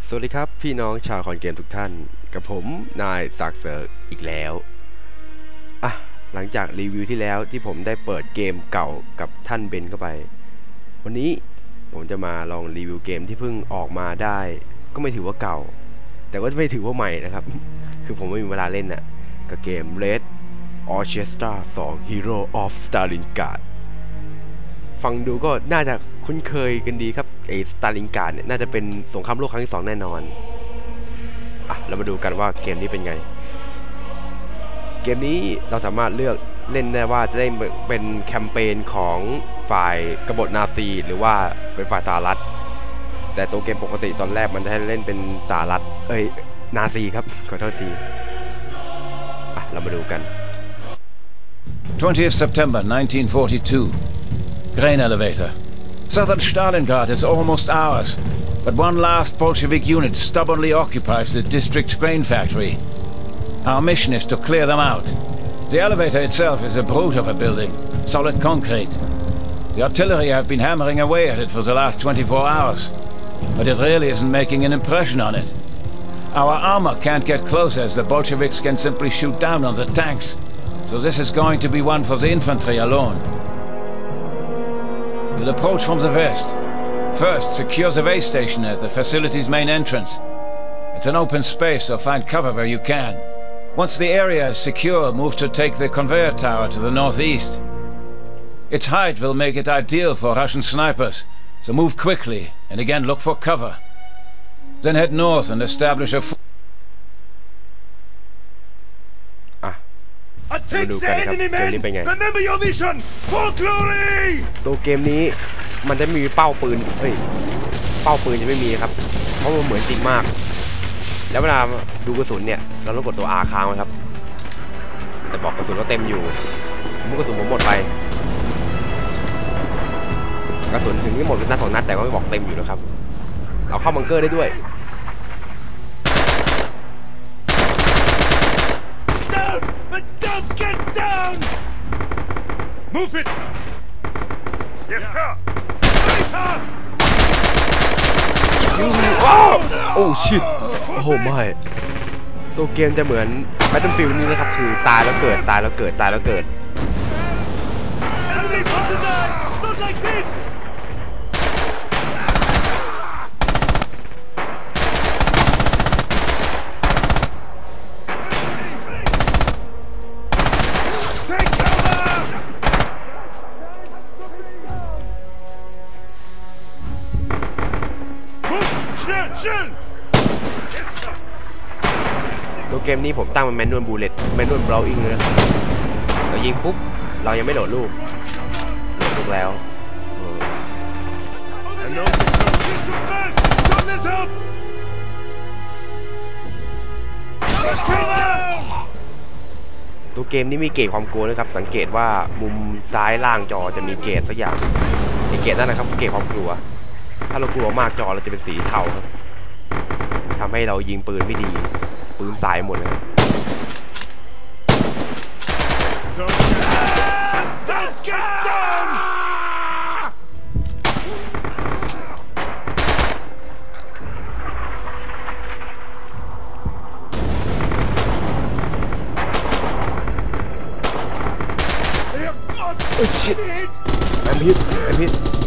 สวัสดีครับพี่น้องชาวคอนเกมทุกท่านกับผมนายศักดิ์เสร์อีกแล้วหลังจากรีวิวที่แล้วที่ผมได้เปิดเกมเก่ากับท่านเบนเข้าไปวันนี้ผมจะมาลองรีวิวเกมที่เพิ่งออกมาได้ก็ไม่ถือว่าเก่าแต่ก็ไม่ถือว่าใหม่นะครับคือผมไม่มีเวลาเล่นน่ะกับเกม Red Orchestra 2 Hero of Stalingrad ฟังดูก็น่าจะคุ้นเคยกันดีครับสตาลินการ์ดเนี่ยน่าจะเป็นสงครามโลกครั้งที่2แน่นอนเรามาดูกันว่าเกมนี้เป็นไงเกมนี้เราสามารถเลือกเล่นได้ว่าจะได้เป็นแคมเปญของฝ่ายกบฏนาซีหรือว่าเป็นฝ่ายสหรัฐแต่ตัวเกมปกติตอนแรกมันจะให้เล่นเป็นสหรัฐนาซีครับขอโทษทีเรามาดูกัน 20th September 1942 Grain elevator. Southern Stalingrad is almost ours, but one last Bolshevik unit stubbornly occupies the district's grain factory. Our mission is to clear them out. The elevator itself is a brute of a building, solid concrete. The artillery have been hammering away at it for the last 24 hours, but it really isn't making an impression on it. Our armor can't get close as the Bolsheviks can simply shoot down on the tanks, so this is going to be one for the infantry alone. We'll approach from the west. First, secure the way station at the facility's main entrance. It's an open space, so find cover where you can. Once the area is secure, move to take the conveyor tower to the northeast. Its height will make it ideal for Russian snipers, so move quickly, and again look for cover. Then head north and establish a Attack the enemy men! Remember your mission! For glory! ตัวเกมนี้มันจะมีเป้าปืนเป้าปืนจะไม่มีครับเพราะมันเหมือนจริงมากแล้วเวลาดูกระสุนเนี่ยเราต้องกดตัว R ค้างไว้ครับแต่บอกกระสุนก็เต็มอยู่กระสุนผมหมดไปกระสุนถึงที่หมดเป็นนัด2นัดแต่ก็ไม่บอกเต็มอยู่นะครับเราเข้าบังเกอร์ได้ด้วย Move it! Yes, sir! ว้าวโอ้ชิตโอ้ไม่ตัวเกมจะเหมือน Battlefield นี่นะครับคือตายแล้วเกิดตายแล้วเกิดตายแล้วเกิดตัวเกมนี้ผมตั้งเป็นแมนนวลบูเลตแมนนวลเบราอิงเลยนะครับเรายิงปุ๊บเรายังไม่โหลดลูกแล้วตัวเกมนี้มีเกจความกลัวนะครับสังเกตว่ามุมซ้ายล่างจอจะมีเกจสักอย่างในเกจนั่นนะครับเกจความกลัวถ้าเรากลัวมากจอเราจะเป็นสีเทาครับทำให้เรายิงปืนไม่ดีปืนสายหมดเลยโอ้ชิตI'm hit